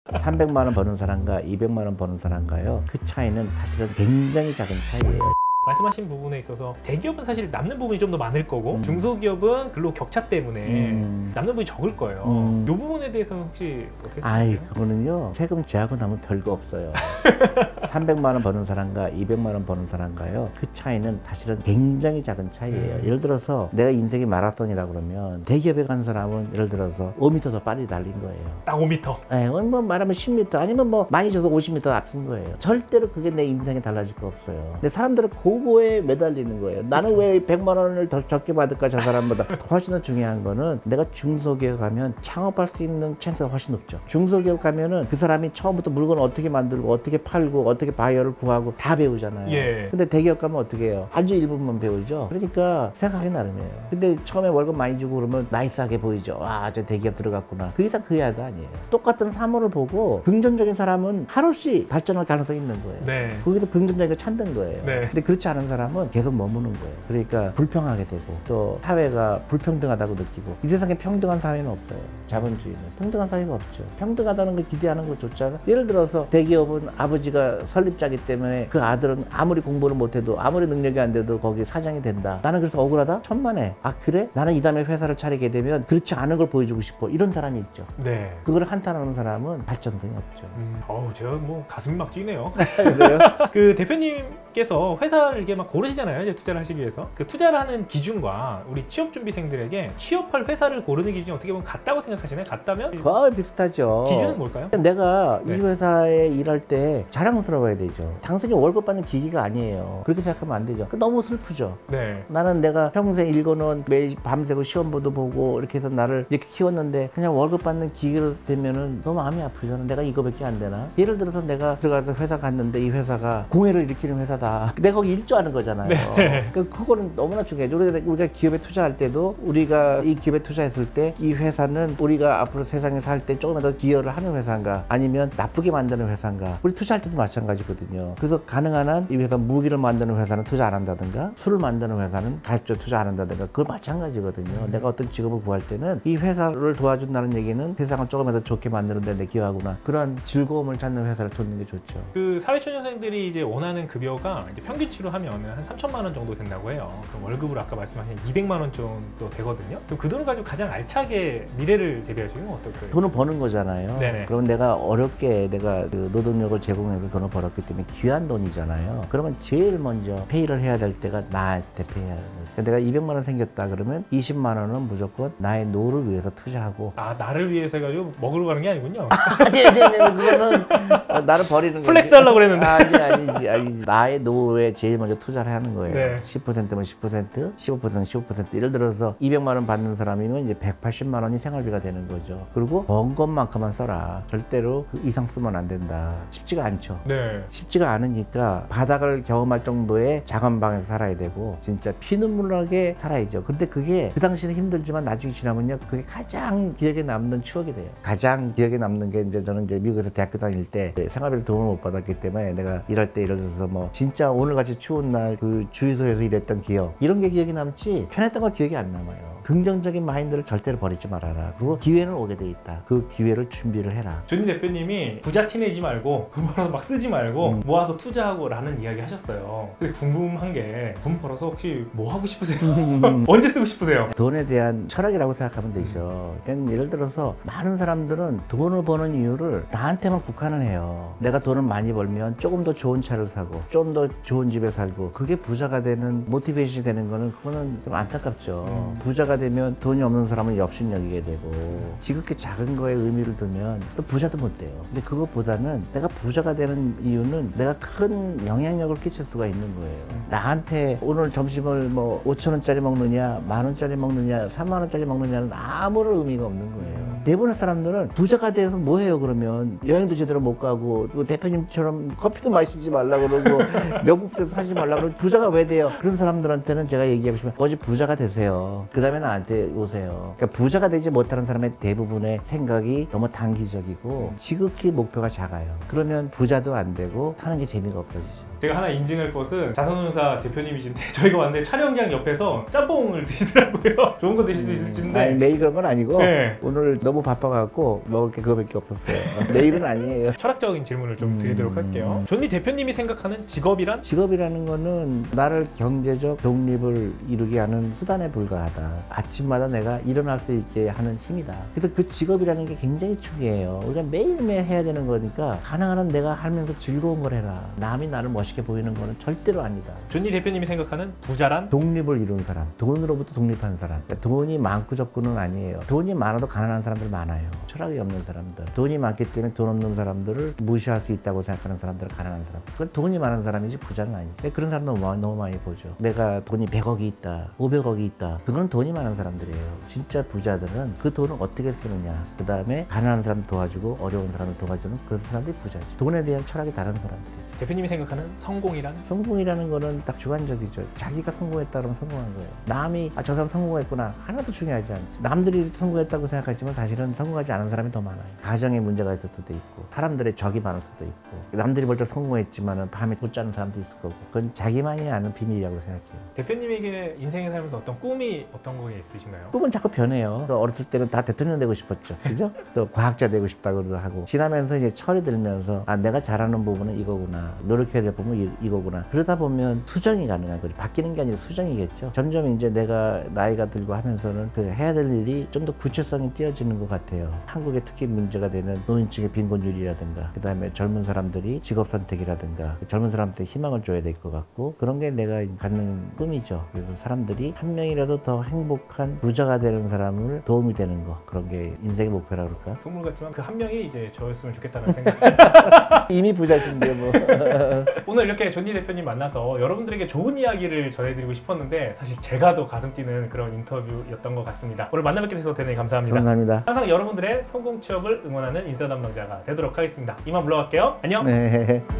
300만 원 버는 사람과 200만 원 버는 사람과요, 그 차이는 사실은 굉장히 작은 차이예요. 말씀하신 부분에 있어서 대기업은 사실 남는 부분이 좀 더 많을 거고 중소기업은 근로 격차 때문에 남는 부분이 적을 거예요. 이 부분에 대해서는 혹시 어떻게 생각하세요? 그거는요, 세금 제하고 나면 별거 없어요. 300만 원 버는 사람과 200만 원 버는 사람과요, 그 차이는 사실은 굉장히 작은 차이예요. 예를 들어서 내가 인생이 마라톤이라 그러면 대기업에 간 사람은 예를 들어서 5m 더 빨리 달린 거예요. 딱 5m. 네, 뭐 말하면 10m 아니면 뭐 많이 줘서 50m 앞선 거예요. 절대로 그게 내 인생에 달라질 거 없어요. 근데 사람들은 그거에 매달리는 거예요. 나는 왜 100만 원을 더 적게 받을까, 저 사람보다. 훨씬 더 중요한 거는 내가 중소기업 가면 창업할 수 있는 찬스가 훨씬 높죠. 중소기업 가면은 그 사람이 처음부터 물건을 어떻게 만들고 어떻게 팔고 어떻게 바이어를 구하고 다 배우잖아요. 예. 근데 대기업 가면 어떻게 해요? 아주 일부분만 배우죠. 그러니까 생각하기 나름이에요. 근데 처음에 월급 많이 주고 그러면 나이스하게 보이죠. 와, 저 대기업 들어갔구나. 그 이상 그 이하도 아니에요. 똑같은 사물을 보고 긍정적인 사람은 한없이 발전할 가능성이 있는 거예요. 네. 거기서 긍정적인 걸 찾는 거예요. 네. 근데 그렇지 않은 사람은 계속 머무는 거예요. 그러니까 불평하게 되고 또 사회가 불평등하다고 느끼고, 이 세상에 평등한 사회는 없어요. 자본주의는 평등한 사회가 없죠. 평등하다는 걸 기대하는 것조차, 예를 들어서 대기업은 아버지가 설립자기 때문에 그 아들은 아무리 공부를 못해도 아무리 능력이 안 돼도 거기 사장이 된다. 나는 그래서 억울하다? 천만에. 아 그래? 나는 이 다음에 회사를 차리게 되면 그렇지 않은 걸 보여주고 싶어. 이런 사람이 있죠. 네. 그걸 한탄하는 사람은 발전성이 없죠. 어우, 제가 뭐 가슴이 막 뛰네요. 그래요? 그 대표님께서 회사를 이렇게 막 고르시잖아요. 이제 투자를 하시기 위해서. 그 투자를 하는 기준과 우리 취업준비생들에게 취업할 회사를 고르는 기준이 어떻게 보면 같다고 생각하시나요? 같다면? 거의 비슷하죠. 기준은 뭘까요? 내가 네. 이 회사에 일할 때 자랑스러워야 되죠. 당신이 월급 받는 기기가 아니에요. 그렇게 생각하면 안 되죠. 너무 슬프죠. 네. 나는 내가 평생 읽어놓은, 매일 밤새고 시험보도 보고 이렇게 해서 나를 이렇게 키웠는데 그냥 월급 받는 기계로 되면은 너무 마음이 아프잖아. 내가 이거밖에 안 되나? 예를 들어서 내가 들어가서 회사 갔는데 이 회사가 공해를 일으키는 회사다. 내가 거기 일조하는 거잖아요. 네. 그거는 너무나 중요해요. 우리가 기업에 투자할 때도, 우리가 이 기업에 투자했을 때 이 회사는 우리가 앞으로 세상에 살 때 조금만 더 기여를 하는 회사인가, 아니면 나쁘게 만드는 회사인가. 우리 투자할 때도 마찬가지거든요. 그래서 가능한 한 이 회사 무기를 만드는 회사는 투자 안 한다든가, 술을 만드는 회사는 가입적 투자 안 한다든가, 그거 마찬가지거든요. 내가 어떤 직업을 구할 때는 이 회사를 도와준다는 얘기는 세상을 조금만 더 좋게 만드는 데 내 기여하구나. 그런 즐거움을 찾는 회사를 찾는 게 좋죠. 그 사회초년생들이 이제 원하는 급여가 이제 평균치로 하면 한 3천만 원 정도 된다고 해요. 그럼 월급으로 아까 말씀하신 200만 원 정도 되거든요. 그럼 그 돈을 가지고 가장 알차게 미래를 대비하시는 건 어떨까요? 돈을 버는 거잖아요. 네네. 그럼 내가 어렵게 내가 그 노동력을 제공해서 돈을 벌었기 때문에 귀한 돈이잖아요. 그러면 제일 먼저 페이를 해야 될 때가 나한테 페이해야 하는 거죠. 내가 200만 원 생겼다 그러면 20만 원은 무조건 나의 노를 위해서 투자하고. 아, 나를 위해서 해가지고 먹으러 가는 게 아니군요. 아니, 그거는 나를 버리는 거지. 플렉스 하려고 그랬는데. 아니지. 나의 노에 제일 먼저 투자를 하는 거예요. 네. 10%면 10%, 15%면 15%. 예를 들어서 200만 원 받는 사람이면 이제 180만 원이 생활비가 되는 거죠. 그리고 번 것만큼만 써라. 절대로 그 이상 쓰면 안 된다. 쉽지가 않죠. 네. 쉽지가 않으니까 바닥을 경험할 정도의 작은 방에서 살아야 되고 진짜 피눈물나게 살아야죠. 근데 그게 그 당시는 힘들지만 나중에 지나면요, 그게 가장 기억에 남는 추억이 돼요. 가장 기억에 남는 게 이제 저는 이제 미국에서 대학교 다닐 때 생활비를 도움을 못 받았기 때문에 내가 일할 때 예를 들어서 뭐 진짜 오늘같이 추운 날 그 주유소에서 일했던 기억, 이런 게 기억이 남지 편했던 거 기억이 안 남아요. 긍정적인 마인드를 절대로 버리지 말아라. 그리고 기회는 오게 돼 있다. 그 기회를 준비를 해라. 조진 대표님이 부자 티내지 말고 돈 벌어서 막 쓰지 말고 모아서 투자하고 라는 이야기 하셨어요. 근데 궁금한 게, 돈 벌어서 혹시 뭐 하고 싶으세요? 언제 쓰고 싶으세요? 돈에 대한 철학이라고 생각하면 되죠. 그러니까 예를 들어서 많은 사람들은 돈을 버는 이유를 나한테만 국한을 해요. 내가 돈을 많이 벌면 조금 더 좋은 차를 사고 좀 더 좋은 집에 살고, 그게 부자가 되는 모티베이션이 되는 거는, 그거는 좀 안타깝죠. 부자가 되면 돈이 없는 사람은 업신여기게 되고, 지극히 작은 거에 의미를 두면 또 부자도 못 돼요. 근데 그것보다는 내가 부자가 되는 이유는 내가 큰 영향력을 끼칠 수가 있는 거예요. 나한테 오늘 점심을 뭐 5천 원짜리 먹느냐, 10,000원짜리 먹느냐, 3만 원짜리 먹느냐는 아무런 의미가 없는 거예요. 대부분의 사람들은 부자가 돼서 뭐 해요? 그러면 여행도 제대로 못 가고, 또 대표님처럼 커피도 마시지 말라고 그러고 명품도 사지 말라고 그러고, 부자가 왜 돼요? 그런 사람들한테는 제가 얘기하고 싶으면 먼저 부자가 되세요. 그 다음에 나한테 오세요. 그러니까 부자가 되지 못하는 사람의 대부분의 생각이 너무 단기적이고 지극히 목표가 작아요. 그러면 부자도 안 되고 사는 게 재미가 없어지죠. 제가 하나 인증할 것은 자산운용사 대표님이신데 저희가 왔는데 촬영장 옆에서 짬뽕을 드시더라고요. 좋은 거 드실 수 있을지인데. 아니, 매일 그런 건 아니고 네. 오늘 너무 바빠갖고 먹을 게 그거밖에 없었어요. 매일은 아니에요. 철학적인 질문을 좀 드리도록 할게요. 존니 대표님이 생각하는 직업이란? 직업이라는 거는 나를 경제적 독립을 이루게 하는 수단에 불과하다. 아침마다 내가 일어날 수 있게 하는 힘이다. 그래서 그 직업이라는 게 굉장히 중요해요. 우리가 매일매일 해야 되는 거니까 가능한 한 내가 하면서 즐거운 걸 해라. 남이 나를 멋있게 보이는 거는 절대로 아니다. 존니 대표님이 생각하는 부자란? 독립을 이룬 사람, 돈으로부터 독립한 사람. 그러니까 돈이 많고 적고는 아니에요. 돈이 많아도 가난한 사람들 많아요. 철학이 없는 사람들. 돈이 많기 때문에 돈 없는 사람들을 무시할 수 있다고 생각하는 사람들은 가난한 사람. 그건 돈이 많은 사람이지 부자는 아니에요. 근데 그런 사람 너무 많이 보죠. 내가 돈이 100억이 있다, 500억이 있다. 그건 돈이 많은 사람들이에요. 진짜 부자들은 그 돈을 어떻게 쓰느냐. 그 다음에 가난한 사람 도와주고 어려운 사람을 도와주는 그런 사람들이 부자지. 돈에 대한 철학이 다른 사람들이죠. 대표님이 생각하는 성공이란? 성공이라는 거는 딱 주관적이죠. 자기가 성공했다 그러면 성공한 거예요. 남이 저 사람 성공했구나 하나도 중요하지 않죠. 남들이 성공했다고 생각하지만 사실은 성공하지 않은 사람이 더 많아요. 가정에 문제가 있을 수도 있고 사람들의 적이 많을 수도 있고 남들이 볼 때 성공했지만 밤에 못 자는 사람도 있을 거고 그건 자기만이 아는 비밀이라고 생각해요. 대표님에게 인생에 살면서 어떤 꿈이 어떤 거 있으신가요? 꿈은 자꾸 변해요. 어렸을 때는 다 대통령 되고 싶었죠. 그죠? 또 과학자 되고 싶다고도 하고 지나면서 이제 철이 들면서 아 내가 잘하는 부분은 이거구나. 노력해야 될 부분은 이거구나. 그러다 보면 수정이 가능한 거죠. 바뀌는 게 아니라 수정이겠죠. 점점 이제 내가 나이가 들고 하면서는 그 해야 될 일이 좀 더 구체성이 띄어지는 것 같아요. 한국에 특히 문제가 되는 노인층의 빈곤율이라든가 그 다음에 젊은 사람들이 직업 선택이라든가 젊은 사람한테 희망을 줘야 될 것 같고 그런 게 내가 갖는 꿈이죠. 그래서 사람들이 한 명이라도 더 행복한 부자가 되는 사람을 도움이 되는 거 그런 게 인생의 목표라 그럴까? 동물 같지만 그 한 명이 이제 저였으면 좋겠다는 생각. 이미 부자신데 뭐. 오늘 이렇게 존니 대표님 만나서 여러분들에게 좋은 이야기를 전해드리고 싶었는데 사실 제가 더 가슴 뛰는 그런 인터뷰였던 것 같습니다. 오늘 만나 뵙게 돼서 대단히 감사합니다. 감사합니다. 항상 여러분들의 성공 취업을 응원하는 인싸 담당자가 되도록 하겠습니다. 이만 물러갈게요. 안녕. 네.